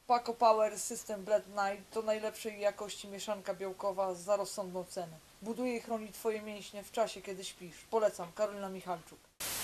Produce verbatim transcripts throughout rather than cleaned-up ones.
Paco Power System Blend Night to najlepszej jakości mieszanka białkowa za rozsądną cenę. Buduje i chroni Twoje mięśnie w czasie, kiedy śpisz. Polecam, Karolina Michalczuk.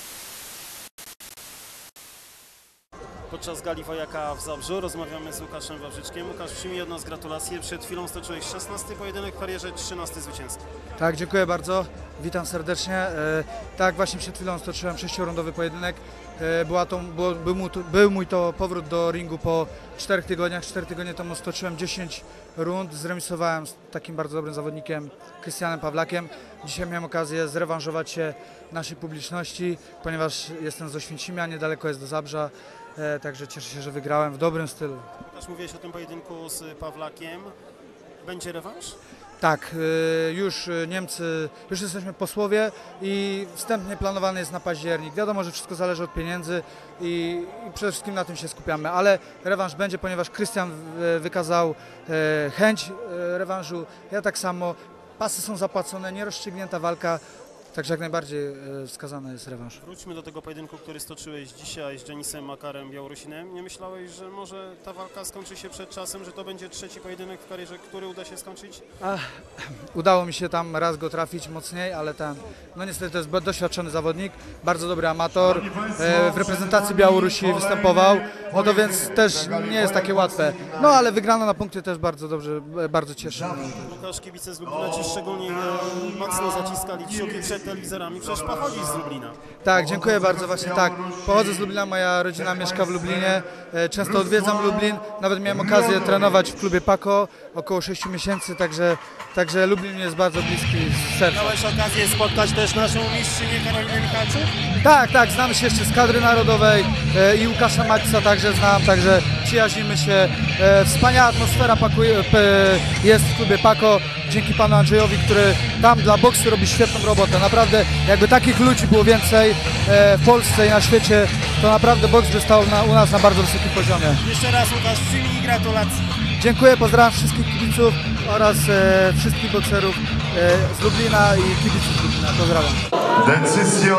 Podczas gali Wojaka w Zabrzu rozmawiamy z Łukaszem Wawrzyczkiem. Łukasz, przyjmij od nas gratulacje. Przed chwilą stoczyłeś szesnasty pojedynek w karierze, trzynasty zwycięski. Tak, dziękuję bardzo. Witam serdecznie. E, tak, właśnie przed chwilą stoczyłem sześciorundowy pojedynek. E, była to, było, był, mój, był mój to powrót do ringu po czterech tygodniach. Cztery tygodnie temu stoczyłem dziesięć rund. Zremisowałem z takim bardzo dobrym zawodnikiem, Krystianem Pawlakiem. Dzisiaj miałem okazję zrewanżować się naszej publiczności, ponieważ jestem z Oświęcimia, niedaleko jest do Zabrza. E, także cieszę się, że wygrałem w dobrym stylu. Łukasz, mówiłeś o tym pojedynku z Pawlakiem. Będzie rewanż? Tak, y, już Niemcy, już jesteśmy posłowie i wstępnie planowany jest na październik. Wiadomo, że wszystko zależy od pieniędzy i, i przede wszystkim na tym się skupiamy, ale rewanż będzie, ponieważ Krystian wykazał e, chęć e, rewanżu, ja tak samo. Pasy są zapłacone, nierozstrzygnięta walka. Także jak najbardziej e, wskazany jest rewanż. Wróćmy do tego pojedynku, który stoczyłeś dzisiaj z Denisem Makarem, Białorusinem. Nie myślałeś, że może ta walka skończy się przed czasem, że to będzie trzeci pojedynek w karierze, który uda się skończyć? Ach, udało mi się tam raz go trafić mocniej, ale ten, no niestety to jest doświadczony zawodnik, bardzo dobry amator, e, w reprezentacji Białorusi występował, no to więc też nie jest takie łatwe. No ale wygrano na punkty też bardzo dobrze, bardzo cieszy mnie. Łukasz, kibice z Lublina ci szczególnie e, mocno zaciskali kciuki przed telewizorami, przecież pochodzisz z Lublina. Tak, dziękuję bardzo, właśnie tak. Pochodzę z Lublina, moja rodzina mieszka w Lublinie, e, często odwiedzam Lublin, nawet miałem okazję trenować w klubie Paco około sześciu miesięcy, także, także Lublin jest bardzo bliski z serca. Miałeś okazję spotkać też naszą mistrzynię Karolinę Michalczuk? Tak, tak, znamy się jeszcze z kadry narodowej e, i Łukasza Maxa także znam, także przyjaźnimy się. E, wspaniała atmosfera pakuje, p, jest w klubie Paco, dzięki panu Andrzejowi, który tam dla boksu robi świetną robotę. Naprawdę, jakby takich ludzi było więcej e, w Polsce i na świecie, to naprawdę boks by stał na, u nas na bardzo wysokim poziomie. Jeszcze raz, Łukasz, przyjmij gratulacje. Dziękuję, pozdrawiam wszystkich kibiców oraz e, wszystkich bokserów e, z Lublina i kibiców z Lublina. Pozdrawiam. Decyzją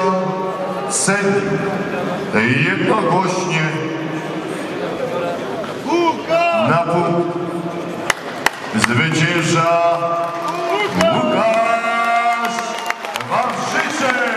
sędziów jednogłośnie na punkt zwycięża Łukasz Wawrzyczek.